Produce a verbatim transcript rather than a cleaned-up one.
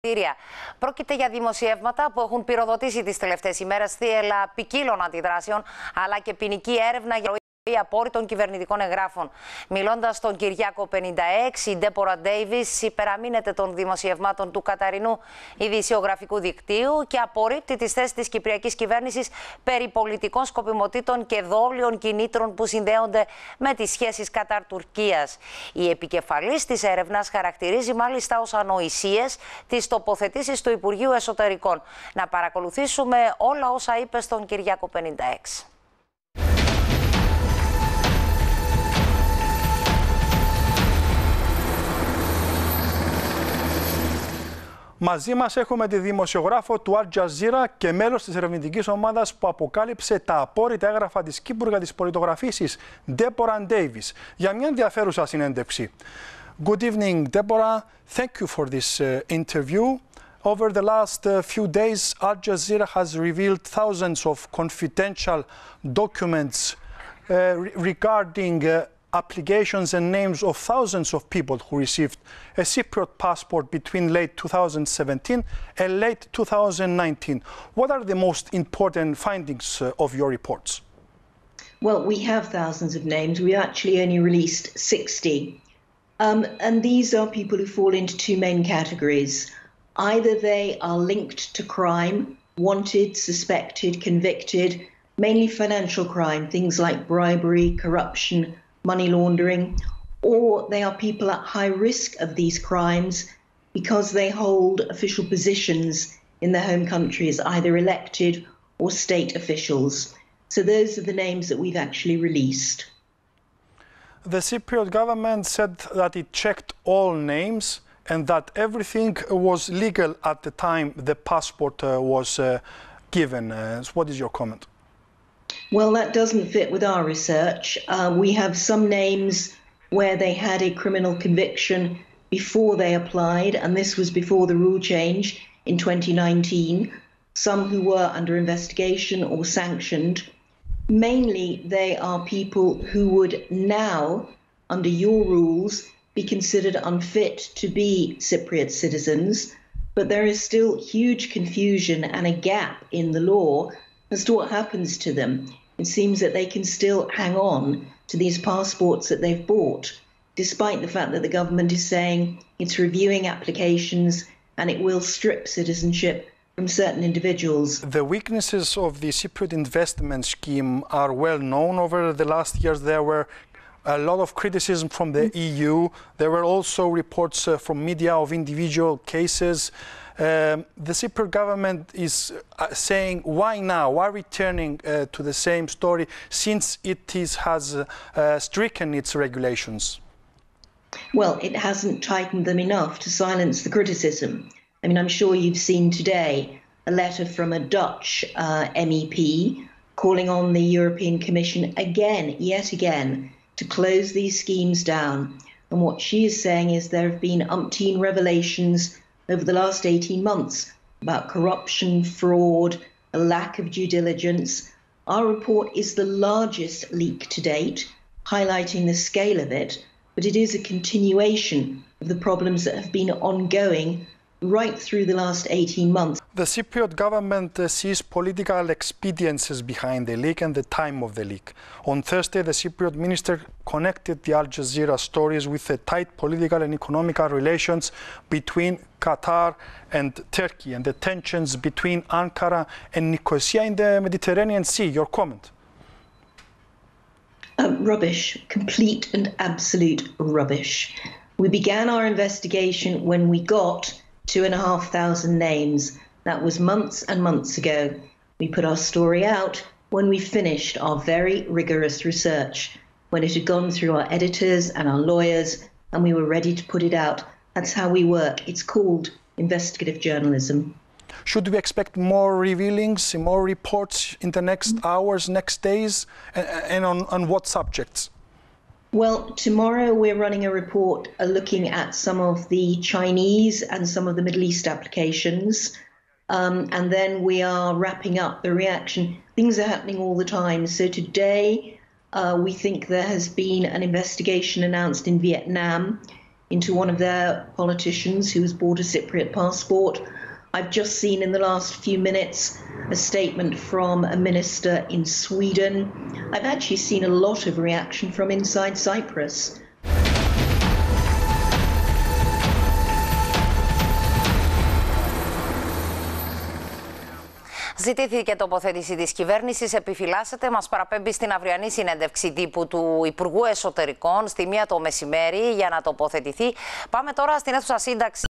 Πρόκειται για δημοσιεύματα που έχουν πυροδοτήσει τις τελευταίες ημέρες θύελλα ποικίλων αντιδράσεων, αλλά και ποινική έρευνα για απόρριτων κυβερνητικών εγγράφων. Μιλώντας στον Κυριάκο πενήντα έξι, η Ντέπορα Ντέιβις υπεραμείνεται των δημοσιευμάτων του καταρινού ειδησιογραφικού δικτύου και απορρίπτει τις θέσεις της κυπριακής κυβέρνησης περί πολιτικών σκοπιμοτήτων και δόλιων κινήτρων που συνδέονται με τις σχέσεις Κατάρ-Τουρκίας. Η επικεφαλής της έρευνας χαρακτηρίζει μάλιστα ως ανοησίες τις τοποθετήσεις του Υπουργείου Εσωτερικών. Να παρακολουθήσουμε όλα όσα είπε στον Κυριάκο πενήντα έξι. Μαζί μας έχουμε τη δημοσιογράφο του Al Jazeera και μέλος της ερευνητικής ομάδας που αποκάλυψε τα απόρριτα έγγραφα της Κύπρου για τις πολιτογραφήσεις, Ντέπορα Ντέιβις, για μια ενδιαφέρουσα συνέντευξη. Good evening, Deborah. Thank you for this uh, interview. Over the last uh, few days, Al Jazeera has revealed thousands of confidential documents uh, re regarding uh, applications and names of thousands of people who received a Cypriot passport between late two thousand seventeen and late two thousand nineteen. What are the most important findings uh, of your reports? Well, we have thousands of names. We actually only released sixty. Um, and these are people who fall into two main categories. Either they are linked to crime, wanted, suspected, convicted, mainly financial crime, things like bribery, corruption, money laundering, or they are people at high risk of these crimes because they hold official positions in their home countries, either elected or state officials. So those are the names that we've actually released. The Cypriot government said that it checked all names and that everything was legal at the time the passport uh, was uh, given. Uh, so what is your comment? Well, that doesn't fit with our research. Uh, we have some names where they had a criminal conviction before they applied, and this was before the rule change in twenty nineteen. Some who were under investigation or sanctioned. Mainly, they are people who would now, under your rules, be considered unfit to be Cypriot citizens, but there is still huge confusion and a gap in the law as to what happens to them. It seems that they can still hang on to these passports that they've bought, despite the fact that the government is saying it's reviewing applications and it will strip citizenship from certain individuals. The weaknesses of the Cypriot investment scheme are well known. Over the last years, there were a lot of criticism from the E U. There were also reports uh, from media of individual cases. Um, the Cypriot government is uh, saying, why now? Why returning uh, to the same story since it is, has uh, uh, stricken its regulations? Well, it hasn't tightened them enough to silence the criticism. I mean, I'm sure you've seen today a letter from a Dutch uh, M E P calling on the European Commission again, yet again, to close these schemes down. And what she is saying is there have been umpteen revelations over the last eighteen months about corruption, fraud, a lack of due diligence. Our report is the largest leak to date, highlighting the scale of it, but it is a continuation of the problems that have been ongoing right through the last eighteen months. The Cypriot government uh, sees political expediencies behind the leak and the time of the leak. On Thursday, the Cypriot minister connected the Al Jazeera stories with the tight political and economical relations between Qatar and Turkey and the tensions between Ankara and Nicosia in the Mediterranean Sea. Your comment? Uh, rubbish, complete and absolute rubbish. We began our investigation when we got two and a half thousand names. That was months and months ago. We put our story out when we finished our very rigorous research, when it had gone through our editors and our lawyers, and we were ready to put it out. That's how we work. It's called investigative journalism. Should we expect more revealings, more reports in the next hours, next days, and, and on, on what subjects? Well, tomorrow we're running a report uh, looking at some of the Chinese and some of the Middle East applications. Um, and then we are wrapping up the reaction. Things are happening all the time. So today uh, we think there has been an investigation announced in Vietnam into one of their politicians who's bought a Cypriot passport. I've just seen in the last few minutes a statement from a minister in Sweden. I've actually seen a lot of reaction from inside Cyprus. Ζητήθηκε τοποθέτηση της κυβέρνησης, επιφυλάσσεται, μας παραπέμπει στην αυριανή συνέντευξη τύπου του Υπουργού Εσωτερικών στη μία το μεσημέρι για να τοποθετηθεί. Πάμε τώρα στην αίθουσα σύνταξη.